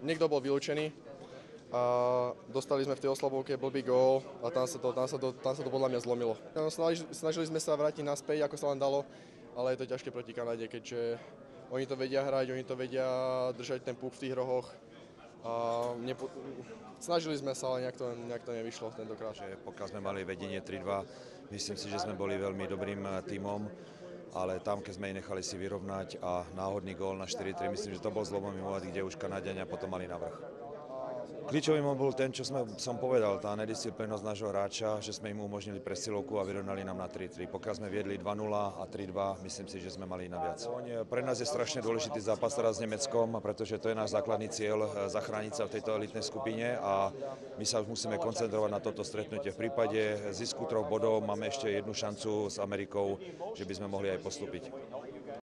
Niekto bol vylúčený a dostali sme v tej oslabovke blbý gól a tam sa to podľa mňa zlomilo. Snažili sme sa vrátiť naspäť, ako sa len dalo, ale je to ťažké proti Kanade, keďže oni to vedia hrať, oni to vedia držať ten puk v tých rohoch. Snažili sme sa, ale nejak to nevyšlo tentokrát. Pokiaľ sme mali vedenie 3-2, myslím si, že sme boli veľmi dobrým tímom, ale tam, keď sme ich nechali si vyrovnať a náhodný gól na 4-3, myslím, že to bol zlomový moment, kde už Kanaďania potom mali navrch. Kľúčový moment bol ten, čo som povedal, tá nedisciplínnosť nášho hráča, že sme im umožnili presilovku a vyrovnali nám na 3-3. Pokiaľ sme viedli 2-0 a 3-2, myslím si, že sme mali na viac. Pre nás je strašne dôležitý zápas teraz s Nemeckom, pretože to je náš základný cieľ, zachrániť sa v tejto elitnej skupine a my sa už musíme koncentrovať na toto stretnutie. V prípade zisku 3 bodov máme ešte jednu šancu s Amerikou, že by sme mohli aj postúpiť.